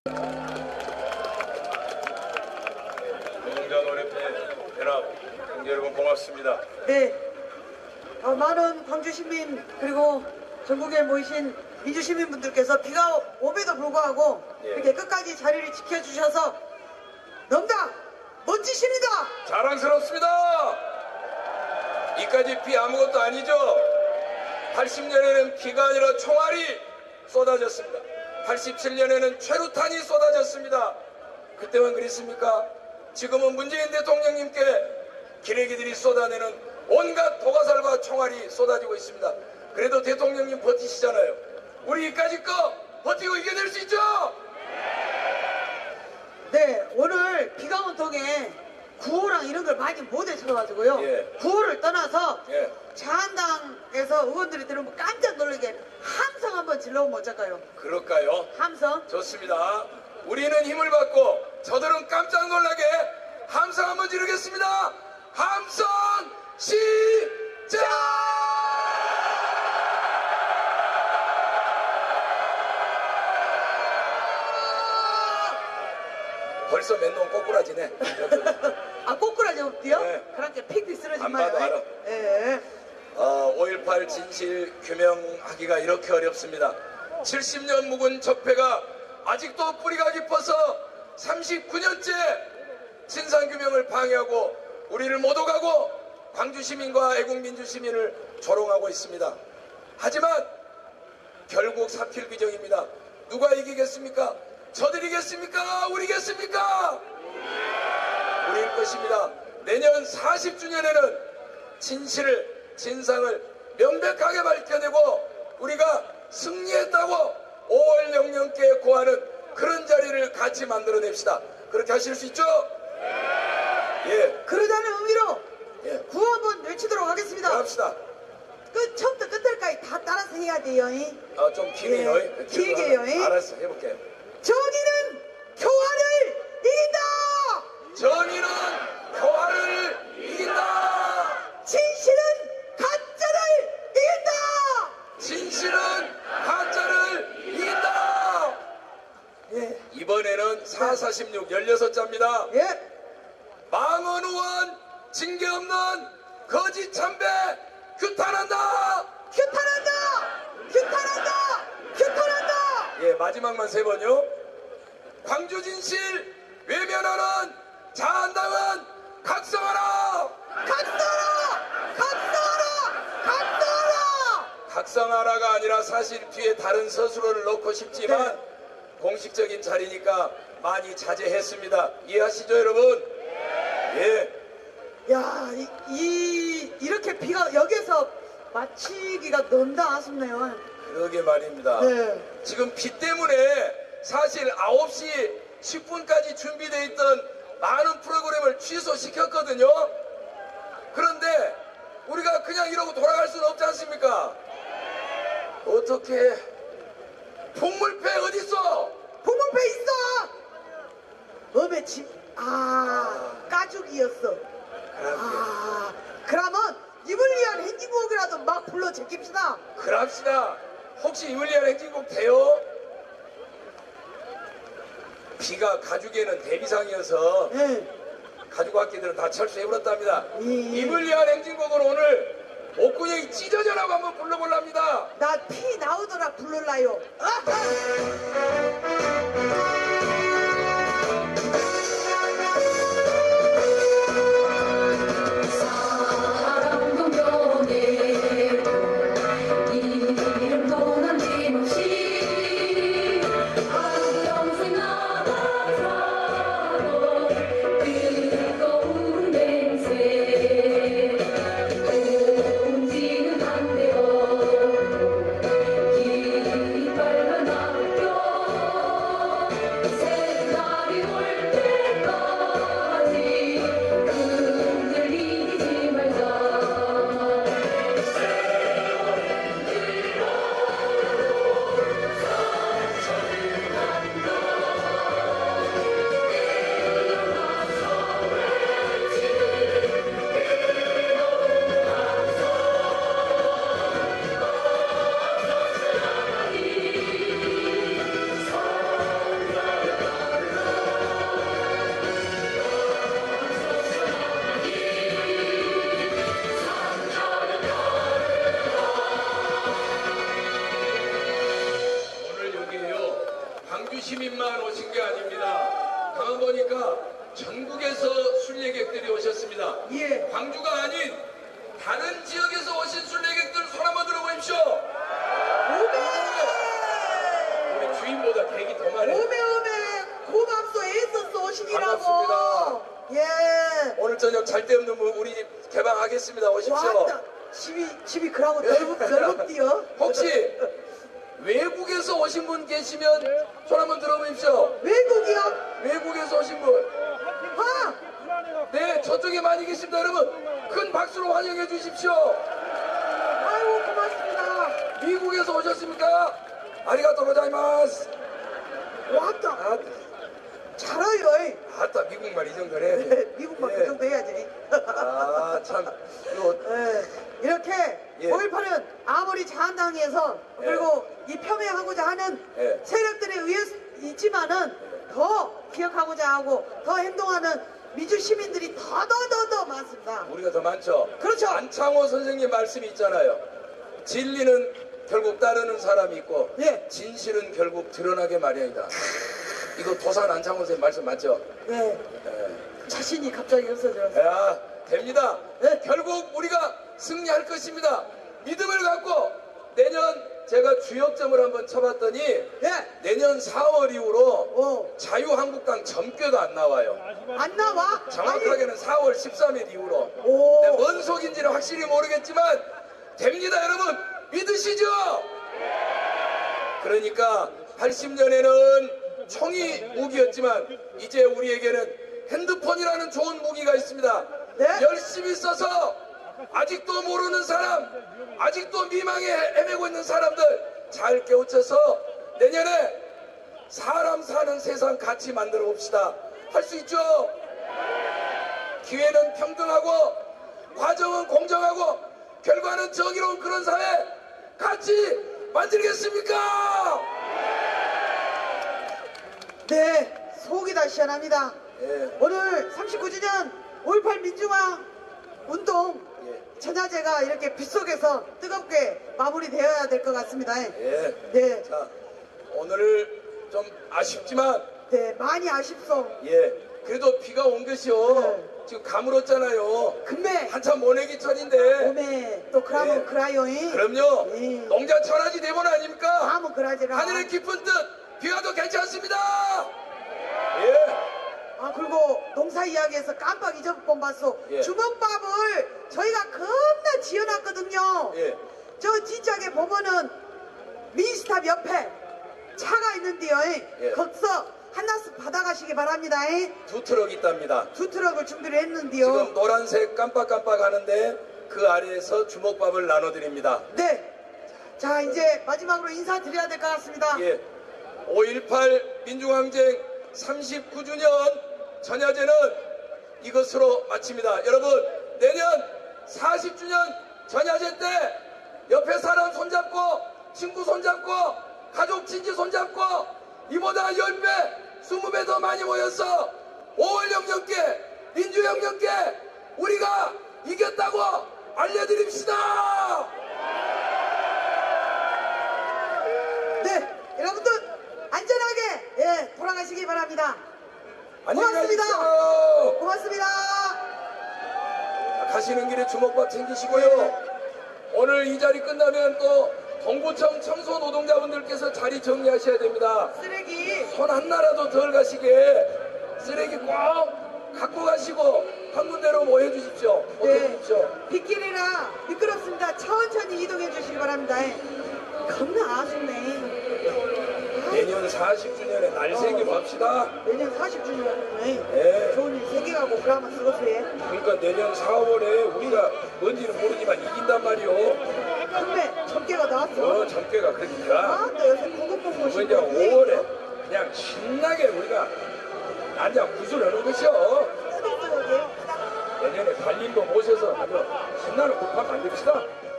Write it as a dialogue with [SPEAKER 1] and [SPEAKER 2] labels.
[SPEAKER 1] 노동자 노래패 연합 형제 여러분 고맙습니다.
[SPEAKER 2] 네, 많은 광주 시민 그리고 전국에 모이신 민주 시민분들께서 비가 오에도 불구하고 이렇게 끝까지 자리를 지켜주셔서 너무나 멋지십니다.
[SPEAKER 1] 자랑스럽습니다. 이까지 비 아무것도 아니죠. 80년에는 비가 아니라 총알이 쏟아졌습니다. 87년에는 최루탄이 쏟아졌습니다. 그때만 그랬습니까? 지금은 문재인 대통령님께 기레기들이 쏟아내는 온갖 도가살과 총알이 쏟아지고 있습니다. 그래도 대통령님 버티시잖아요. 우리 이까지 거 버티고 이겨낼 수 있죠?
[SPEAKER 2] 네, 오늘 비가 온 통에 구호랑 이런 걸 많이 못 외쳐가지고요. 구호를 떠나서 자한당에서 의원들이 들으면 깜짝 놀라게 함성 한번 질러보면 어떨까요?
[SPEAKER 1] 그럴까요?
[SPEAKER 2] 함성?
[SPEAKER 1] 좋습니다. 우리는 힘을 받고 저들은 깜짝 놀라게 함성 한번 지르겠습니다. 함성 시작! 벌써 맨놈 꼬꾸라지네.
[SPEAKER 2] 아, 꼬꾸라지 없디요?
[SPEAKER 1] 네.
[SPEAKER 2] 그렇게 픽픽 쓰러진
[SPEAKER 1] 안
[SPEAKER 2] 마요.
[SPEAKER 1] 봐도 알아.
[SPEAKER 2] 예.
[SPEAKER 1] 5.18 진실 규명하기가 이렇게 어렵습니다. 70년 묵은 적폐가 아직도 뿌리가 깊어서 39년째 진상규명을 방해하고 우리를 못 오가고 광주시민과 애국민주시민을 조롱하고 있습니다. 하지만 결국 사필규정입니다. 누가 이기겠습니까? 저들이겠습니까? 우리겠습니까? 우리일 것입니다. 내년 40주년에는 진실을, 진상을 명백하게 밝혀내고 우리가 승리했다고 5월 영령께 고하는 그런 자리를 같이 만들어냅시다. 그렇게 하실 수 있죠? 예.
[SPEAKER 2] 그러자는 의미로
[SPEAKER 1] 예.
[SPEAKER 2] 구호 한번 외치도록 하겠습니다.
[SPEAKER 1] 합시다.
[SPEAKER 2] 처음부터 끝까지 다 따라서 해야 돼요.
[SPEAKER 1] 좀 길게요.
[SPEAKER 2] 예. 길게요.
[SPEAKER 1] 알았어, 해볼게.
[SPEAKER 2] 정의는 교화를 이긴다.
[SPEAKER 1] 정의는 교화를 이긴다.
[SPEAKER 2] 진실은 가짜를 이긴다.
[SPEAKER 1] 진실은 가짜를 이긴다.
[SPEAKER 2] 예.
[SPEAKER 1] 이번에는 446 16자입니다.
[SPEAKER 2] 예.
[SPEAKER 1] 망언 의원 징계 없는 거짓 참배 규탄한다.
[SPEAKER 2] 규탄한다. 규탄한다. 규탄한다.
[SPEAKER 1] 예, 마지막만 3번요. 광주 진실 외면하는 자한당은 각성하라.
[SPEAKER 2] 각성하라. 각성하라. 각성하라.
[SPEAKER 1] 각성하라가 아니라 사실 뒤에 다른 서술어를 넣고 싶지만 공식적인 자리니까 많이 자제했습니다. 이해하시죠, 여러분? 예.
[SPEAKER 2] 야, 이렇게 비가 여기서 마치기가 너무 아쉽네요.
[SPEAKER 1] 그러게 말입니다.
[SPEAKER 2] 네.
[SPEAKER 1] 지금 비 때문에 사실 9시 10분까지 준비되어 있던 많은 프로그램을 취소시켰거든요. 그런데 우리가 그냥 이러고 돌아갈 수는 없지 않습니까? 어떻게 폭물패 어딨어?
[SPEAKER 2] 폭물패 있어. 어메 집 가죽이었어. 그러면 입을 위한 행진곡이라도 막 불러 제낍시다.
[SPEAKER 1] 그럽시다. 혹시 이물리안 행진곡 돼요? 비가 가죽에는 대비상이어서 가죽 악기들은 다 철수해버렸답니다. 이물리안 행진곡은 오늘 목구멍이 찢어져라고 한번 불러볼랍니다.
[SPEAKER 2] 나 피 나오더라 불러라요.
[SPEAKER 1] 광주 시민만 오신 게 아닙니다. 가만 보니까 전국에서 순례객들이 오셨습니다.
[SPEAKER 2] 예.
[SPEAKER 1] 광주가 아닌 다른 지역에서 오신 순례객들 손 한번 들어보십시오. 우리 주인보다 객이 더 많네.
[SPEAKER 2] 오메 고맙소 애써서 오시니라고.
[SPEAKER 1] 반갑습니다.
[SPEAKER 2] 예.
[SPEAKER 1] 오늘 저녁 잘 데 없는 분 우리 집 개방하겠습니다. 오십시오.
[SPEAKER 2] 왔다. 집이 그러고 넓디요.
[SPEAKER 1] 혹시 외국에서 오신 분 계시면 손 한번 들어보십시오.
[SPEAKER 2] 외국이요?
[SPEAKER 1] 외국에서 오신 분.
[SPEAKER 2] 아!
[SPEAKER 1] 네, 저쪽에 많이 계십니다. 여러분 큰 박수로 환영해 주십시오.
[SPEAKER 2] 아이고 고맙습니다.
[SPEAKER 1] 미국에서 오셨습니까? 아리가또 고자이마스.
[SPEAKER 2] 왔다.
[SPEAKER 1] 아,
[SPEAKER 2] 잘해요.
[SPEAKER 1] 아따 미국말 이 정도는 해야 돼.
[SPEAKER 2] 미국말
[SPEAKER 1] 예.
[SPEAKER 2] 그 정도 해야지.
[SPEAKER 1] 아, 참. 이거
[SPEAKER 2] 이렇게
[SPEAKER 1] 예.
[SPEAKER 2] 5.18은 아무리 자한당에서
[SPEAKER 1] 예.
[SPEAKER 2] 그리고 이 폄훼하고자 하는
[SPEAKER 1] 예.
[SPEAKER 2] 세력들에 의해 있지만은 더 기억하고자 하고 더 행동하는 민주 시민들이 더 많습니다.
[SPEAKER 1] 우리가 더 많죠.
[SPEAKER 2] 그렇죠.
[SPEAKER 1] 안창호 선생님 말씀이 있잖아요. 진리는 결국 따르는 사람이 있고
[SPEAKER 2] 예.
[SPEAKER 1] 진실은 결국 드러나게 마련이다. 이거 도산 안창호 선생님 말씀 맞죠?
[SPEAKER 2] 네. 자신이 갑자기 없어져서.
[SPEAKER 1] 야, 됩니다.
[SPEAKER 2] 네.
[SPEAKER 1] 결국 우리가 승리할 것입니다. 믿음을 갖고 내년 제가 주역점을 한번 쳐봤더니
[SPEAKER 2] 예.
[SPEAKER 1] 내년 4월 이후로
[SPEAKER 2] 오.
[SPEAKER 1] 자유한국당 점괘도 안 나와요.
[SPEAKER 2] 안 나와?
[SPEAKER 1] 정확하게는 4월 13일 이후로.
[SPEAKER 2] 오.
[SPEAKER 1] 네, 뭔 속인지는 확실히 모르겠지만 됩니다. 여러분 믿으시죠? 그러니까 80년에는 총이 무기였지만 이제 우리에게는 핸드폰이라는 좋은 무기가 있습니다.
[SPEAKER 2] 네?
[SPEAKER 1] 열심히 써서 아직도 모르는 사람, 아직도 미망에 헤매고 있는 사람들 잘 깨우쳐서 내년에 사람 사는 세상 같이 만들어 봅시다. 할 수 있죠? 기회는 평등하고 과정은 공정하고 결과는 정의로운 그런 사회 같이 만들겠습니까?
[SPEAKER 2] 네, 속이 다 시원합니다.
[SPEAKER 1] 예.
[SPEAKER 2] 오늘 39주년 5.18 민중화 운동
[SPEAKER 1] 예.
[SPEAKER 2] 전야제가 이렇게 빗속에서 뜨겁게 마무리되어야 될 것 같습니다.
[SPEAKER 1] 예.
[SPEAKER 2] 네,
[SPEAKER 1] 자, 오늘 좀 아쉽지만
[SPEAKER 2] 네, 많이 아쉽소.
[SPEAKER 1] 예. 그래도 비가 온 것이요.
[SPEAKER 2] 네.
[SPEAKER 1] 지금 가물었잖아요.
[SPEAKER 2] 근데
[SPEAKER 1] 한참 모내기 철인데.
[SPEAKER 2] 몸에 또 그러면
[SPEAKER 1] 예.
[SPEAKER 2] 그라요잉.
[SPEAKER 1] 그럼요.
[SPEAKER 2] 예.
[SPEAKER 1] 농자 천하지 대본 아닙니까?
[SPEAKER 2] 아무 그라지라.
[SPEAKER 1] 하늘의 깊은 뜻 비가 더 괜찮습니다. 예.
[SPEAKER 2] 아 그리고 농사 이야기에서 깜빡 잊어본봤소.
[SPEAKER 1] 예.
[SPEAKER 2] 주먹밥을 저희가 겁나 지어놨거든요.
[SPEAKER 1] 예.
[SPEAKER 2] 저 진짜게 보면은 민스탑 옆에 차가 있는데요.
[SPEAKER 1] 예.
[SPEAKER 2] 거기서 하나씩 받아가시기 바랍니다.
[SPEAKER 1] 2트럭 있답니다.
[SPEAKER 2] 2트럭을 준비를 했는데요.
[SPEAKER 1] 지금 노란색 깜빡깜빡 하는데 그 아래에서 주먹밥을 나눠드립니다.
[SPEAKER 2] 네. 자 이제 마지막으로 인사드려야 될 것 같습니다.
[SPEAKER 1] 예. 5.18 민중항쟁 39주년 전야제는 이것으로 마칩니다. 여러분 내년 40주년 전야제 때 옆에 사람 손잡고 친구 손잡고 가족 친지 손잡고 이보다 10배 20배 더 많이 모여서 5월혁명께 민주혁명께 우리가 이겼다고 알려드립시다.
[SPEAKER 2] 네. 여러분들 안전하게 예 돌아가시기 바랍니다.
[SPEAKER 1] 안녕히
[SPEAKER 2] 고맙습니다.
[SPEAKER 1] 가십시오.
[SPEAKER 2] 고맙습니다.
[SPEAKER 1] 가시는 길에 주먹밥 챙기시고요. 오늘 이 자리 끝나면 또 동구청 청소 노동자분들께서 자리 정리하셔야 됩니다.
[SPEAKER 2] 쓰레기
[SPEAKER 1] 손 하나라도 덜 가시게 쓰레기 꼭 갖고 가시고 한 군데로 모여주십시오. 모여주십시오.
[SPEAKER 2] 빗길이라 미끄럽습니다. 천천히 이동해 주시기 바랍니다. 겁나 아쉽네.
[SPEAKER 1] 내년 40주년에 날새기 봅시다.
[SPEAKER 2] 내년 40주년에
[SPEAKER 1] 예.
[SPEAKER 2] 좋은 일 새겨가고 그러면 그것에
[SPEAKER 1] 그러니까 내년 4월에 우리가 뭔지는 모르지만 이긴단 말이오.
[SPEAKER 2] 근데 점괘가 나왔어.
[SPEAKER 1] 점괘가 그렇게 돼가.
[SPEAKER 2] 아, 또 요새 고급봉
[SPEAKER 1] 그
[SPEAKER 2] 모시고
[SPEAKER 1] 이제 5월에 그냥 신나게 우리가 앉아 구슬하는 것이요.
[SPEAKER 2] 쓰겠어요,
[SPEAKER 1] 내년에 달님도 모셔서 아주 신나는 국밥 만듭시다.